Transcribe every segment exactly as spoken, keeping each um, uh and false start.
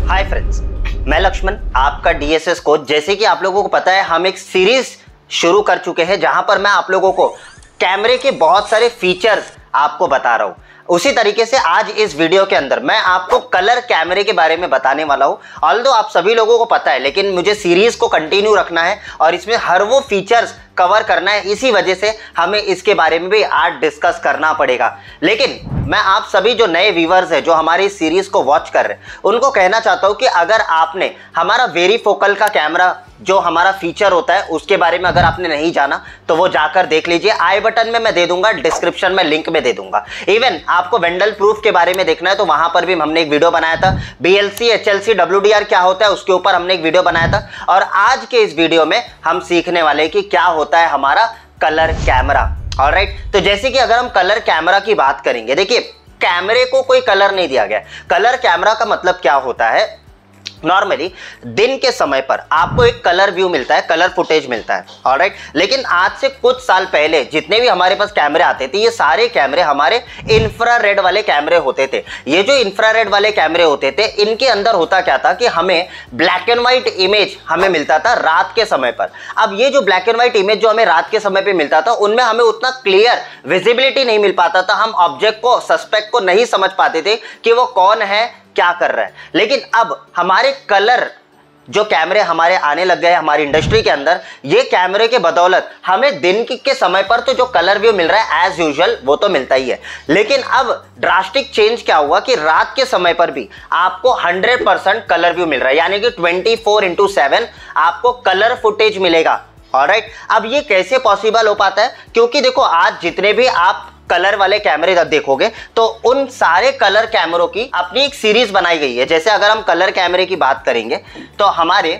Hi friends, मैं लक्ष्मण, आपका DSS coach. जैसे कि आप लोगों को पता है, हम एक सीरीज शुरू कर चुके हैं जहां पर मैं आप लोगों को कैमरे के बहुत सारे फीचर्स आपको बता रहा हूं। उसी तरीके से आज इस वीडियो के अंदर मैं आपको कलर कैमरे के बारे में बताने वाला हूं। ऑल्दो आप सभी लोगों को पता है, लेकिन मुझे सीरीज को कंटिन्यू रखना है और इसमें हर वो फीचर्स कवर करना है। इसी वजह से हमें इसके बारे में भी आज डिस्कस करना पड़ेगा। लेकिन मैं आप सभी जो नए व्यूअर्स हैं, जो हमारी इस सीरीज को वॉच कर रहे हैं, उनको कहना चाहता हूं कि अगर आपने हमारा वेरीफोकल का कैमरा जो हमारा फीचर होता है उसके बारे में अगर आपने नहीं जाना तो वो जाकर देख लीजिए। आई बटन में मैं दे दूंगा, डिस्क्रिप्शन में लिंक में दे दूंगा। इवन आपको वेंडल प्रूफ के बारे में देखना है तो वहां पर भी हमने एक वीडियो बनाया था। बीएलसी, एचएलसी, डब्ल्यूडीआर क्या होता है उसके ऊपर हमने एक वीडियो बनाया था। और आज के इस वीडियो में हम सीखने वाले हैं कि क्या होता है हमारा कलर कैमरा। ऑलराइट, तो जैसे कि अगर हम कलर कैमरा की बात करेंगे, देखिए कैमरे को कोई कलर नहीं दिया गया। कलर कैमरा का मतलब क्या होता है, नॉर्मली दिन के समय पर आपको एक कलर व्यू मिलता है, कलर फुटेज मिलता है। ऑलराइट, लेकिन आज से कुछ साल पहले जितने भी हमारे पास कैमरे आते थे, ये सारे कैमरे हमारे इंफ्रारेड वाले कैमरे होते थे। ये जो इंफ्रारेड वाले कैमरे होते थे, इनके अंदर होता क्या था कि हमें ब्लैक एंड व्हाइट इमेज हमें मिलता था रात के समय पर। अब ये जो ब्लैक एंड व्हाइट इमेज जो हमें रात के समय पर मिलता था, उनमें हमें उतना क्लियर विजिबिलिटी नहीं मिल पाता था। हम ऑब्जेक्ट को, सस्पेक्ट को नहीं समझ पाते थे कि वो कौन है, क्या कर रहा है। लेकिन अब हमारे कलर जो कैमरे हमारे आने लग गए हमारी इंडस्ट्री के अंदर, ये कैमरे के बदौलत हमें दिन के समय पर तो जो कलर व्यू मिल रहा है एज यूजुअल वो तो मिलता ही है, लेकिन अब ड्रास्टिक चेंज क्या हुआ कि रात के समय पर भी आपको हंड्रेड परसेंट कलर व्यू मिल रहा है, यानी कि ट्वेंटी फोर इंटू सेवन आपको कलर फुटेज मिलेगा। ऑलराइट, अब ये कैसे पॉसिबल हो पाता है, क्योंकि देखो आज जितने भी आप कलर वाले कैमरे तक देखोगे तो उन सारे कलर कैमरों की अपनी एक सीरीज बनाई गई है। जैसे अगर हम कलर कैमरे की बात करेंगे तो हमारे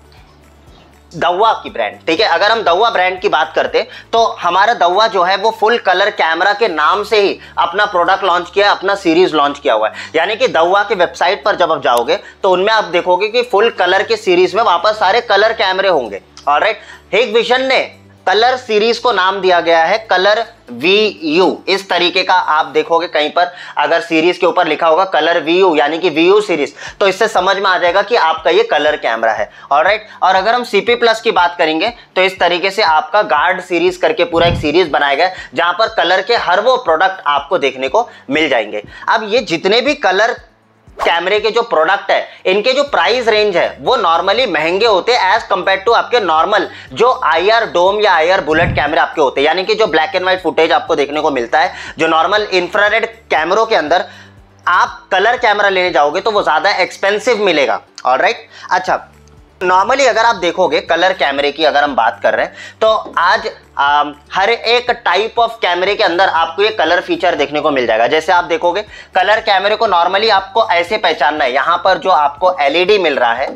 दवा की ब्रांड, ठीक है, अगर हम दवा ब्रांड की बात करते तो हमारा दवा जो है वो फुल कलर कैमरा के नाम से ही अपना प्रोडक्ट लॉन्च किया, अपना सीरीज लॉन्च किया हुआ है। यानी कि दवा के वेबसाइट पर जब आप जाओगे तो उनमें आप देखोगे कि फुल कलर के सीरीज में वापस सारे कलर कैमरे होंगे। ऑलराइट, हिकविजन ने कलर सीरीज को नाम दिया गया है कलर वी यू। इस तरीके का आप देखोगे कहीं पर अगर सीरीज के ऊपर लिखा होगा कलर वी यू यानी कि वी यू सीरीज, तो इससे समझ में आ जाएगा कि आपका ये कलर कैमरा है। ऑलराइट, और अगर हम सीपी प्लस की बात करेंगे तो इस तरीके से आपका गार्ड सीरीज करके पूरा एक सीरीज बनाया गया है जहां पर कलर के हर वो प्रोडक्ट आपको देखने को मिल जाएंगे। अब ये जितने भी कलर कैमरे के जो प्रोडक्ट है, इनके जो प्राइस रेंज है वो नॉर्मली महंगे होते हैं एज कंपेयर टू आपके नॉर्मल जो आईआर डोम या आईआर बुलेट कैमरे आपके होते हैं। यानी कि जो ब्लैक एंड व्हाइट फुटेज आपको देखने को मिलता है, जो नॉर्मल इंफ्रारेड कैमरों के अंदर आप कलर कैमरा लेने जाओगे तो वो ज्यादा एक्सपेंसिव मिलेगा। ऑलराइट, अच्छा नॉर्मली अगर आप देखोगे कलर कैमरे की अगर हम बात कर रहे हैं तो आज आ, हर एक टाइप ऑफ कैमरे के अंदर आपको ये कलर फीचर देखने को मिल जाएगा। जैसे आप देखोगे कलर कैमरे को नॉर्मली आपको ऐसे पहचानना है, यहां पर जो आपको एलईडी मिल रहा है,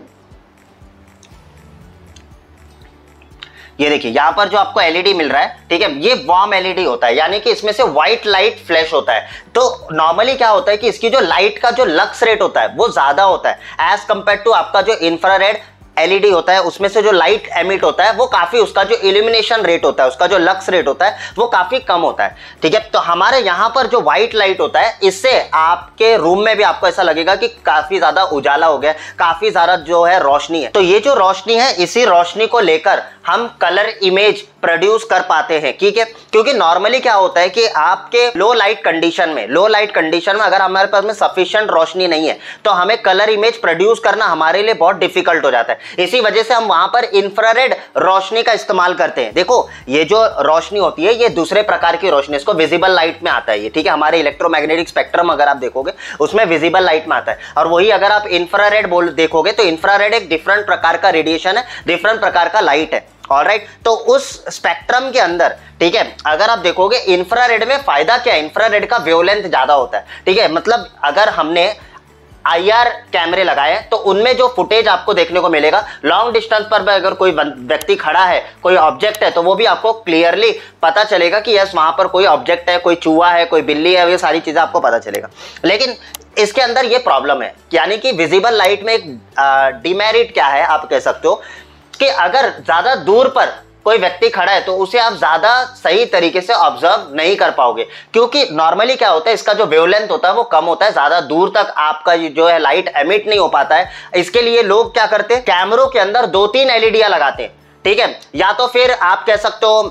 ये देखिए यहां पर जो आपको एलईडी मिल रहा है, ठीक है, ये वार्म एलईडी होता है, यानी कि इसमें से व्हाइट लाइट फ्लैश होता है। तो नॉर्मली क्या होता है कि इसकी जो लाइट का जो लक्स रेट होता है वो ज्यादा होता है एज कंपेयर टू आपका जो इंफ्रारेड एलईडी होता है, उसमें से जो लाइट एमिट होता है वो काफी, उसका जो इल्यूमिनेशन रेट होता है, उसका जो लक्स रेट होता है वो काफी कम होता है। ठीक है, तो हमारे यहाँ पर जो व्हाइट लाइट होता है, इससे आपके रूम में भी आपको ऐसा लगेगा कि काफी ज्यादा उजाला हो गया, काफी ज्यादा जो है रोशनी है। तो ये जो रोशनी है, इसी रोशनी को लेकर हम कलर इमेज प्रोड्यूस कर पाते हैं। ठीक है, क्योंकि नॉर्मली क्या होता है कि आपके लो लाइट कंडीशन में लो लाइट कंडीशन में अगर हमारे पास में सफिशिएंट रोशनी नहीं है तो हमें कलर इमेज प्रोड्यूस करना हमारे लिए बहुत डिफिकल्ट हो जाता है। इसी वजह से हम वहां पर इंफ्रारेड रोशनी का इस्तेमाल करते हैं। देखो ये जो रोशनी होती है ये दूसरे प्रकार की रोशनी, इसको विजिबल लाइट में आता है ये, ठीक है, हमारे इलेक्ट्रोमैग्नेटिक स्पेक्ट्रम अगर आप देखोगे उसमें विजिबल लाइट में आता है। और वही अगर आप इंफ्रारेड बोल देखोगे तो इंफ्रारेड एक डिफरेंट प्रकार का रेडिएशन है, डिफरेंट प्रकार का लाइट है। ऑलराइट, तो उस स्पेक्ट्रम के अंदर, ठीक है, अगर आप देखोगे इंफ्रारेड में फायदा क्या है, इंफ्रारेड का वेवलेंथ ज्यादा होता है। ठीक है, मतलब अगर हमने आईआर कैमरे लगाए तो उनमें जो फुटेज आपको देखने को मिलेगा, लॉन्ग डिस्टेंस पर अगर कोई व्यक्ति खड़ा है, कोई ऑब्जेक्ट है, तो वो भी आपको क्लियरली पता चलेगा कि यस वहां पर कोई ऑब्जेक्ट है, कोई चूहा है, कोई बिल्ली है, ये सारी चीजें आपको पता चलेगा। लेकिन इसके अंदर ये प्रॉब्लम है, यानी कि विजिबल लाइट में एक डिमेरिट क्या है आप कह सकते हो कि अगर ज्यादा दूर पर कोई व्यक्ति खड़ा है तो उसे आप ज्यादा सही तरीके से ऑब्जर्व नहीं कर पाओगे, क्योंकि नॉर्मली क्या होता है, इसका जो वेवलेंथ होता है वो कम होता है, ज्यादा दूर तक आपका जो है लाइट एमिट नहीं हो पाता है। इसके लिए लोग क्या करते हैं, कैमरों के अंदर दो तीन एलईडियां लगाते हैं, ठीक है, या तो फिर आप कह सकते हो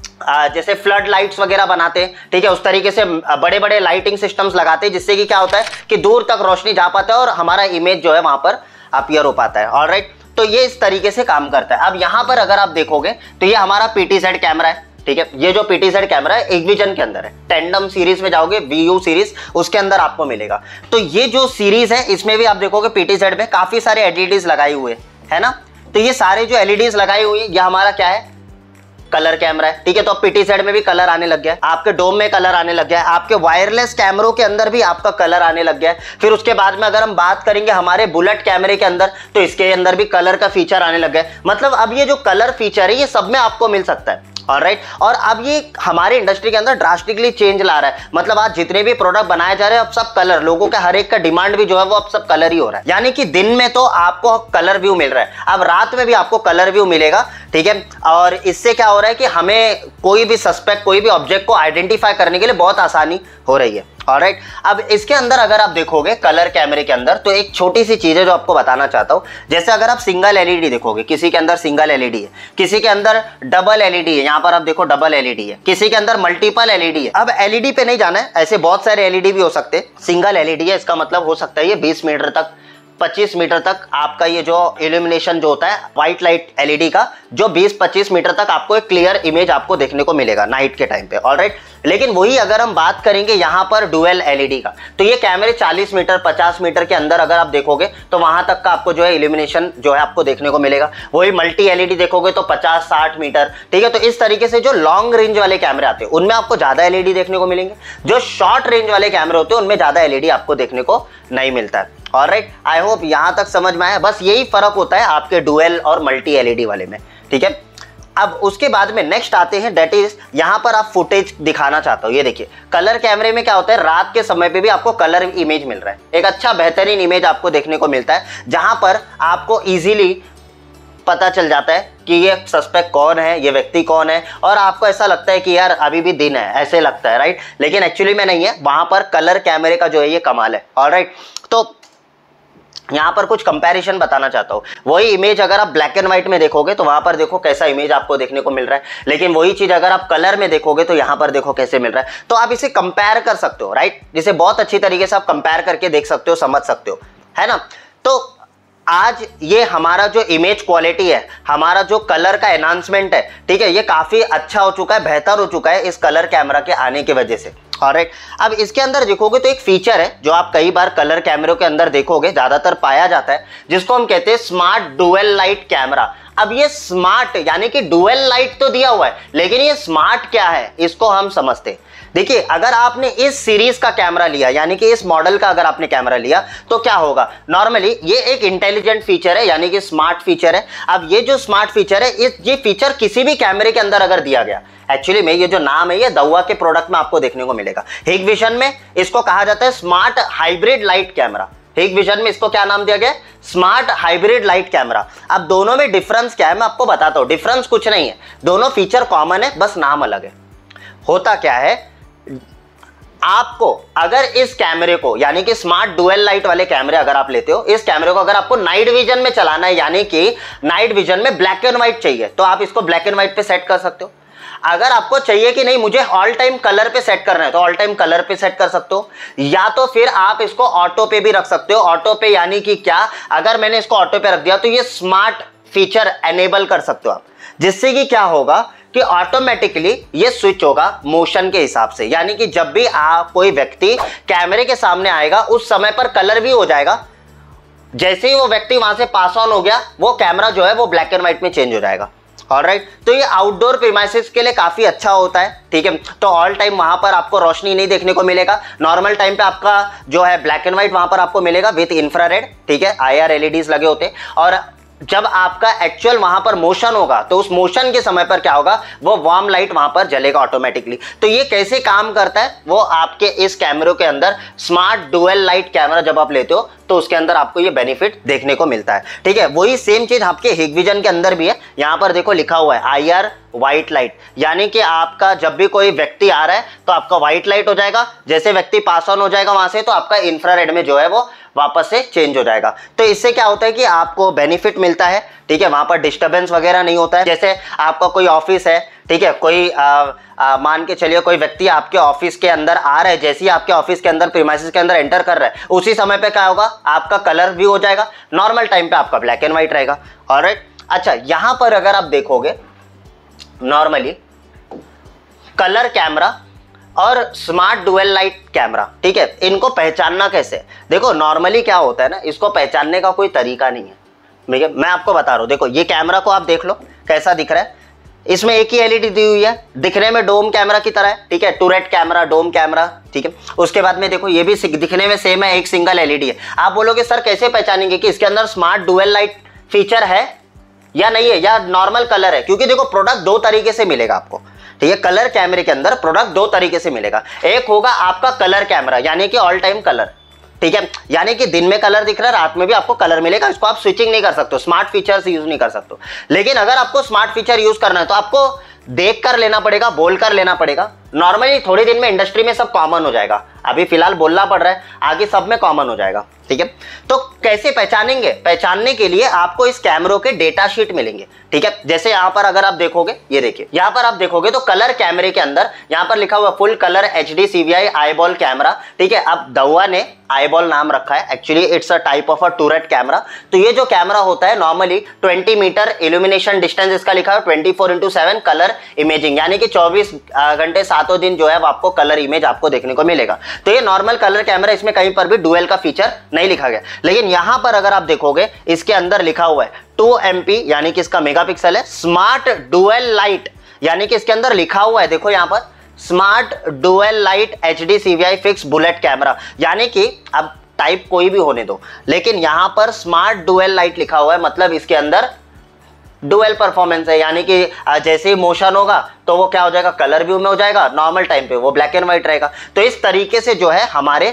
जैसे फ्लड लाइट्स वगैरह बनाते हैं, ठीक है, उस तरीके से बड़े बड़े लाइटिंग सिस्टम्स लगाते हैं, जिससे कि क्या होता है कि दूर तक रोशनी जा पाता है और हमारा इमेज जो है वहां पर अपीयर हो पाता है। ऑलराइट, तो ये इस तरीके से काम करता है। अब यहां पर अगर आप देखोगे तो ये हमारा पीटीजेड कैमरा है, ठीक है, ये जो पीटीजेड कैमरा है एक्विजन के अंदर है, टेंडम सीरीज में जाओगे वीयू सीरीज उसके अंदर आपको मिलेगा। तो ये जो सीरीज है इसमें भी आप देखोगे पीटीजेड में काफी सारे एलईडीज लगाई हुए है ना। तो ये सारे जो एलईडीज लगाई हुई है ये हमारा क्या है, कलर कैमरा है, ठीक है। तो पीटीजेड में भी कलर आने लग गया है, आपके डोम में कलर आने लग गया है, आपके वायरलेस कैमरों के अंदर भी आपका कलर आने लग गया है। फिर उसके बाद में अगर हम बात करेंगे हमारे बुलेट कैमरे के अंदर, तो इसके अंदर भी कलर का फीचर आने लग गया है। मतलब अब ये जो कलर फीचर है ये सब में आपको मिल सकता है। ऑलराइट, और अब ये हमारे इंडस्ट्री के अंदर ड्रास्टिकली चेंज ला रहा है। मतलब आज जितने भी प्रोडक्ट बनाए जा रहे हैं अब सब कलर, लोगों का हर एक का डिमांड भी जो है वो अब सब कलर ही हो रहा है। यानी कि दिन में तो आपको कलर व्यू मिल रहा है, अब रात में भी आपको कलर व्यू मिलेगा, ठीक है। और इससे क्या हो रहा है कि हमें कोई भी सस्पेक्ट, कोई भी ऑब्जेक्ट को आइडेंटिफाई करने के लिए बहुत आसानी हो रही है। ऑलराइट, अब इसके अंदर अगर आप देखोगे कलर कैमरे के अंदर, तो एक छोटी सी चीज है जो आपको बताना चाहता हूं। जैसे अगर आप सिंगल एलईडी देखोगे, किसी के अंदर सिंगल एलईडी है, किसी के अंदर डबल एलईडी है, यहां पर आप देखो डबल एलईडी है, किसी के अंदर मल्टीपल एलईडी है। अब एलईडी पे नहीं जाना है, ऐसे बहुत सारे एलईडी भी हो सकते हैं। सिंगल एलईडी है, इसका मतलब हो सकता है ये बीस मीटर तक, पच्चीस मीटर तक आपका ये जो इल्यूमिनेशन जो होता है व्हाइट लाइट एलईडी का, जो बीस पच्चीस मीटर तक आपको एक क्लियर इमेज आपको देखने को मिलेगा नाइट के टाइम पे। ऑलराइट, लेकिन वही अगर हम बात करेंगे यहाँ पर डुअल एलईडी का, तो ये कैमरे चालीस मीटर पचास मीटर के अंदर अगर आप देखोगे तो वहां तक का आपको जो है इल्यूमिनेशन जो है आपको देखने को मिलेगा। वही मल्टी एलईडी देखोगे तो पचास साठ मीटर, ठीक है। तो इस तरीके से जो लॉन्ग रेंज वाले कैमरे आते हैं उनमें आपको ज्यादा एलईडी देखने को मिलेंगे, जो शॉर्ट रेंज वाले कैमरे होते हैं उनमें ज्यादा एलईडी आपको देखने को नहीं मिलता है। ऑलराइट, आई होप यहां तक समझ में आया। बस यही फर्क होता है आपके डुअल और मल्टी एलईडी वाले में, ठीक है। अब उसके बाद में नेक्स्ट आते हैं, दैट इज यहां पर आप फुटेज दिखाना चाहता हूं। ये देखिए कलर कैमरे में क्या होता है, रात के समय पे भी आपको कलर इमेज मिल रहा है, एक अच्छा बेहतरीन इमेज आपको देखने को मिलता है, जहां पर आपको इजीली पता चल जाता है कि ये सस्पेक्ट कौन है, ये व्यक्ति कौन है, और आपको ऐसा लगता है कि यार अभी भी दिन है, ऐसे लगता है, राइट। लेकिन एक्चुअली में नहीं है, वहां पर कलर कैमरे का जो है ये कमाल है। ऑलराइट, तो यहां पर कुछ कंपैरिजन बताना चाहता हूं। वही इमेज अगर आप ब्लैक एंड व्हाइट में देखोगे तो वहां पर देखो कैसा इमेज आपको देखने को मिल रहा है, लेकिन वही चीज अगर आप कलर में देखोगे तो यहां पर देखो कैसे मिल रहा है। तो आप इसे कंपेयर कर सकते हो, राइट, जिसे बहुत अच्छी तरीके से आप कंपेयर करके देख सकते हो, समझ सकते हो, है ना। तो आज ये हमारा जो इमेज क्वालिटी है, हमारा जो कलर का एनहांसमेंट है, ठीक है, ये काफी अच्छा हो चुका है, बेहतर हो चुका है इस कलर कैमरा के आने की वजह से। ऑलराइट, अब इसके अंदर देखोगे तो एक फीचर है जो आप कई बार कलर कैमरों के अंदर देखोगे, ज्यादातर पाया जाता है, जिसको हम कहते हैं स्मार्ट डुअल लाइट कैमरा। अब ये स्मार्ट यानी कि डुअल लाइट तो दिया हुआ है, लेकिन ये स्मार्ट क्या है इसको हम समझते हैं। देखिए अगर आपने इस सीरीज का कैमरा लिया, यानी कि इस मॉडल का अगर आपने कैमरा लिया, तो क्या होगा, नॉर्मली ये एक इंटेलिजेंट फीचर है, यानी कि स्मार्ट फीचर है। अब ये जो स्मार्ट फीचर है, इस ये फीचर किसी भी कैमरे के अंदर अगर दिया गया, एक्चुअली में ये जो नाम है ये दावा के प्रोडक्ट में आपको देखने को मिलेगा। हिगविजन में इसको कहा जाता है smart hybrid light camera. Hikvision में इसको क्या नाम दिया गया, स्मार्ट हाइब्रिड लाइट कैमरा। अब दोनों में डिफरेंस क्या है मैं आपको बताता हूं। डिफरेंस कुछ नहीं है, दोनों फीचर कॉमन है, बस नाम अलग है। होता क्या है, आपको अगर इस कैमरे को, यानी कि स्मार्ट डुअल लाइट वाले कैमरे अगर आप लेते हो, इस कैमरे को अगर आपको नाइट विजन में चलाना है, यानी कि नाइट विजन में ब्लैक एंड व्हाइट चाहिए, तो आप इसको ब्लैक एंड व्हाइट पे सेट कर सकते हो। अगर आपको चाहिए कि नहीं मुझे ऑल टाइम कलर पे सेट करना है, तो ऑल टाइम कलर पे सेट कर सकते हो, या तो फिर आप इसको ऑटो पे भी रख सकते हो। ऑटो पे यानी कि क्या, अगर मैंने इसको ऑटो पे रख दिया तो ये स्मार्ट फीचर एनेबल कर सकते हो आप, जिससे कि क्या होगा कि ऑटोमेटिकली ये स्विच होगा मोशन के हिसाब से, यानी कि जब भी आप कोई व्यक्ति कैमरे के सामने आएगा उस समय पर कलर भी हो जाएगा। जैसे ही वो व्यक्ति वहां से पास ऑन हो गया, वो कैमरा जो है वो ब्लैक एंड व्हाइट में चेंज हो जाएगा। ऑलराइट, तो ये आउटडोर प्रीमाइसेस के लिए काफी अच्छा होता है, ठीक है। तो ऑल टाइम वहां पर आपको रोशनी नहीं देखने को मिलेगा, नॉर्मल टाइम पे आपका जो है ब्लैक एंड व्हाइट वहां पर आपको मिलेगा विद इंफ्रारेड, ठीक है, आई आर एलईडीज लगे होते हैं। और जब आपका एक्चुअल वहां पर मोशन होगा तो उस मोशन के समय पर क्या होगा, वो वार्म लाइट वहां पर जलेगा ऑटोमेटिकली। तो ये कैसे काम करता है, वो आपके इस कैमरे के अंदर स्मार्ट डुअल लाइट कैमरा जब आप लेते हो तो उसके अंदर आपको ये बेनिफिट देखने को मिलता है। ठीक है, वही सेम चीज आपके हिगविजन के अंदर भी है। यहां पर देखो लिखा हुआ है आई आर व्हाइट लाइट, यानी कि आपका जब भी कोई व्यक्ति आ रहा है तो आपका व्हाइट लाइट हो जाएगा, जैसे व्यक्ति पास ऑन हो जाएगा वहां से तो आपका इंफ्रारेड में जो है वो वापस से चेंज हो जाएगा। तो इससे क्या होता है कि आपको बेनिफिट मिलता है। ठीक है, वहां पर डिस्टर्बेंस वगैरह नहीं होता है। जैसे आपका कोई ऑफिस है, ठीक है, कोई आ, आ, मान के चलिए कोई व्यक्ति आपके ऑफिस के अंदर आ रहा है, जैसे ही आपके ऑफिस के अंदर प्रीमाइसेस के अंदर एंटर कर रहा है उसी समय पे क्या होगा, आपका कलर भी हो जाएगा, नॉर्मल टाइम पे आपका ब्लैक एंड व्हाइट रहेगा। ऑलराइट, अच्छा यहां पर अगर आप देखोगे नॉर्मली कलर कैमरा और स्मार्ट डुअल लाइट कैमरा, ठीक है, इनको पहचानना कैसे, देखो नॉर्मली क्या होता है ना, इसको पहचानने का कोई तरीका नहीं है। मैं आपको बता रहा हूं, देखो ये कैमरा को आप देख लो कैसा दिख रहा है, इसमें एक ही एलईडी दी हुई है, दिखने में डोम कैमरा की तरह है। ठीक है, टूरेट कैमरा, डोम कैमरा। ठीक है, उसके बाद में देखो ये भी दिखने में सेम है, एक सिंगल एलईडी है। आप बोलोगे सर कैसे पहचानेंगे कि इसके अंदर स्मार्ट डुअल लाइट फीचर है या नहीं है, या नॉर्मल कलर है, क्योंकि देखो प्रोडक्ट दो तरीके से मिलेगा आपको। ठीक है, कलर कैमरे के अंदर प्रोडक्ट दो तरीके से मिलेगा। एक होगा आपका कलर कैमरा, यानी कि ऑल टाइम कलर। ठीक है, यानी कि दिन में कलर दिख रहा है, रात में भी आपको कलर मिलेगा, इसको आप स्विचिंग नहीं कर सकते, स्मार्ट फीचर्स यूज नहीं कर सकते। लेकिन अगर आपको स्मार्ट फीचर यूज करना है तो आपको देख कर लेना पड़ेगा, बोल कर लेना पड़ेगा। नॉर्मली थोड़े दिन में इंडस्ट्री में सब कॉमन हो जाएगा, अभी फिलहाल बोलना पड़ रहा है, आगे सब में कॉमन हो जाएगा। ठीक है, तो कैसे पहचानेंगे, पहचानने के लिए आपको इस कैमरों के डेटा शीट मिलेंगे। ठीक है, जैसे यहां पर अगर आप देखोगे, ये देखिए यहां पर आप देखोगे तो कलर कैमरे के अंदर यहां पर लिखा हुआ full colour HD CVI eyeball camera. ठीक है, अब दवा ने आईबॉल नाम रखा है, actually it's a type of a turret camera. तो ये जो कैमरा होता है normally twenty metre illumination distance इसका लिखा है, twenty four into seven colour imaging, यानी कि चौबीस घंटे सातों दिन जो है वो आपको कलर इमेज आपको देखने को मिलेगा। तो ये नॉर्मल कलर कैमरा, इसमें कहीं पर भी डुअल का फीचर नहीं लिखा गया। लेकिन यहां पर अगर आप देखोगे इसके अंदर लिखा हुआ है टू एमपी, यानी कि इसका मेगापिक्सल है, स्मार्ट डुअल लाइट, यानी कि इसके अंदर लिखा हुआ है, देखो यहां पर smart dual light HD CVI fix bullet camera, यानी कि अब टाइप कोई भी होने दो, लेकिन यहां पर स्मार्ट डुअल लाइट लिखा हुआ है, मतलब इसके अंदर डुअल परफॉर्मेंस है, यानी कि जैसे ही मोशन होगा तो वो क्या हो जाएगा, कलर व्यू में हो जाएगा, नॉर्मल टाइम पे वो ब्लैक एंड व्हाइट रहेगा। तो इस तरीके से जो है हमारे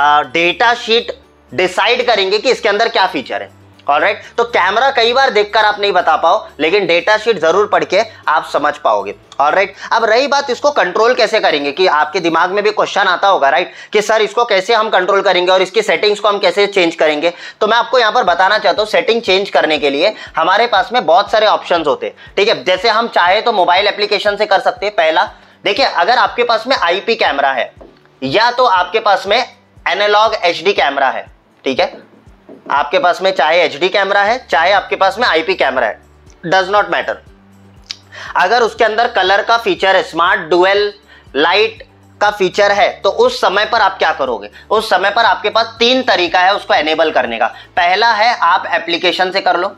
डेटा शीट डिसाइड करेंगे कि इसके अंदर क्या फीचर है। ऑलराइट, तो कैमरा कई बार देखकर आप नहीं बता पाओ, लेकिन डेटा शीट जरूर पढ़ के आप समझ पाओगे। ऑलराइट, अब रही बात इसको कंट्रोल कैसे करेंगे, कि आपके दिमाग में भी क्वेश्चन आता होगा, राइट, कि सर इसको कैसे हम कंट्रोल करेंगे और इसकी सेटिंग्स को हम कैसे चेंज करेंगे। तो मैं आपको यहां पर बताना चाहता हूं, सेटिंग चेंज करने के लिए हमारे पास में बहुत सारे ऑप्शंस होते हैं। ठीक है, जैसे हम चाहे तो मोबाइल एप्लीकेशन से कर सकते हैं। पहला देखिए, अगर आपके पास में आईपी कैमरा है या तो आपके पास में एनालॉग एचडी कैमरा है, ठीक है, आपके पास में चाहे एचडी कैमरा है चाहे आपके पास में आईपी कैमरा है, डज नॉट मैटर, अगर उसके अंदर कलर का फीचर है, स्मार्ट डुअल लाइट का फीचर है, तो उस समय पर आप क्या करोगे, उस समय पर आपके पास तीन तरीका है उसको एनेबल करने का। पहला है आप एप्लीकेशन से कर लो,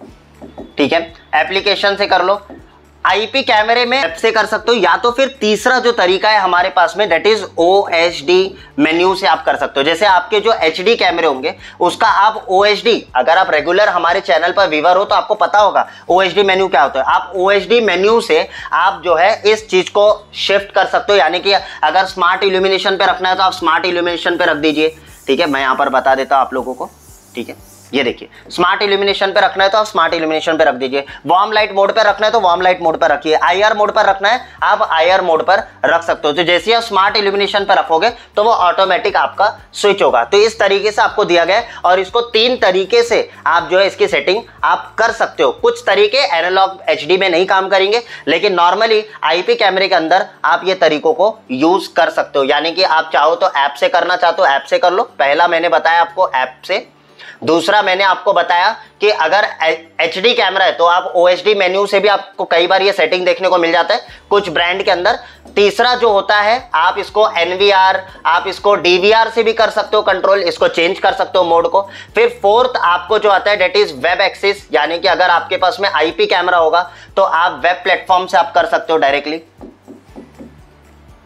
ठीक है, एप्लीकेशन से कर लो, आईपी कैमरे में ऐप से कर सकते हो, या तो फिर तीसरा जो तरीका है हमारे पास में दैट इज ओएचडी मेन्यू से आप कर सकते हो। जैसे आपके जो एचडी कैमरे होंगे उसका आप ओएचडी, अगर आप रेगुलर हमारे चैनल पर व्यूअर हो तो आपको पता होगा ओएचडी मेन्यू क्या होता है। आप ओएचडी मेन्यू से आप जो है इस चीज को शिफ्ट कर सकते हो, यानी कि अगर स्मार्ट इल्यूमिनेशन पे रखना है तो आप स्मार्ट इल्यूमिनेशन पे रख दीजिए। ठीक है, मैं यहां पर बता देता हूं आप लोगों को। ठीक है, ये देखिए स्मार्ट इल्यूमिनेशन पे रखना है तो आप स्मार्ट इल्यूमिनेशन पे रख दीजिए, वार्म लाइट मोड पे रखना है तो वार्म लाइट मोड पर रखिए, आईआर मोड पर रखना है आप आईआर मोड पर रख सकते हो। तो जैसे आप स्मार्ट इल्यूमिनेशन पे रखोगे तो वो ऑटोमेटिक आपका स्विच होगा। तो इस तरीके से आपको दिया गया है और इसको तीन तरीके से आप जो है इसकी सेटिंग आप कर सकते हो। कुछ तरीके एनालॉग एचडी में नहीं काम करेंगे, लेकिन नॉर्मली आईपी कैमरे के अंदर आप ये तरीकों को यूज कर सकते हो, यानी कि आप चाहो तो ऐप से करना चाहते हो ऐप से कर लो। पहला मैंने बताया आपको ऐप से, दूसरा मैंने आपको बताया कि अगर एचडी कैमरा है तो आप ओएचडी मेन्यू से भी आपको कई बार ये सेटिंग देखने को मिल जाता है कुछ ब्रांड के अंदर। तीसरा जो होता है आप इसको एनवीआर, आप इसको डीवीआर से भी कर सकते हो कंट्रोल, इसको चेंज कर सकते हो मोड को। फिर फोर्थ आपको जो आता है डेट इज वेब एक्सिस, यानी कि अगर आपके पास में आईपी कैमरा होगा तो आप वेब प्लेटफॉर्म से आप कर सकते हो डायरेक्टली।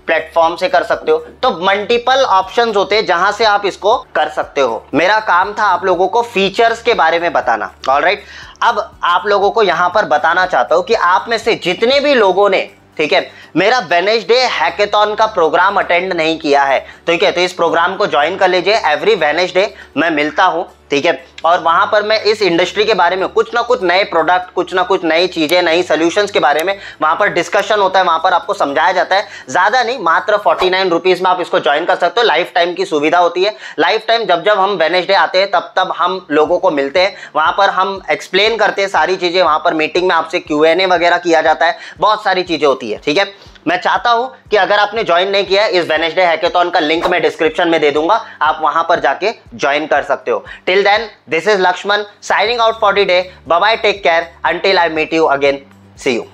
प्लेटफॉर्म से कर सकते हो। तो मल्टीपल ऑप्शंस होते हैं जहां से आप इसको कर सकते हो। मेरा काम था आप लोगों को फीचर्स के बारे में बताना। ऑलराइट, अब आप लोगों को यहां पर बताना चाहता हूं कि आप में से जितने भी लोगों ने, ठीक है, मेरा वेडनेसडे हैकेथॉन का प्रोग्राम अटेंड नहीं किया है, ठीक है, तो इस प्रोग्राम को ज्वाइन कर लीजिए। एवरी वेडनेसडे मैं मिलता हूं, ठीक है, और वहां पर मैं इस इंडस्ट्री के बारे में कुछ ना कुछ नए प्रोडक्ट, कुछ ना कुछ नई चीजें, नई सॉल्यूशंस के बारे में वहां पर डिस्कशन होता है, वहां पर आपको समझाया जाता है। ज्यादा नहीं, मात्र फोर्टी नाइन रुपीज में आप इसको ज्वाइन कर सकते हो। लाइफ टाइम की सुविधा होती है। लाइफ टाइम जब जब हम वेडनेसडे आते हैं तब तब हम लोगों को मिलते हैं, वहां पर हम एक्सप्लेन करते हैं सारी चीजें, वहां पर मीटिंग में आपसे क्यू एन ए वगैरह किया जाता है, बहुत सारी चीजें होती है, ठीक है। मैं चाहता हूं कि अगर आपने ज्वाइन नहीं किया है, इस वेडनेसडे हैकेथॉन का लिंक मैं डिस्क्रिप्शन में दे दूंगा, आप वहां पर जाके ज्वाइन कर सकते हो। Till then, this is Lakshman signing out for the day. Bye bye, take care, until I meet you again, see you.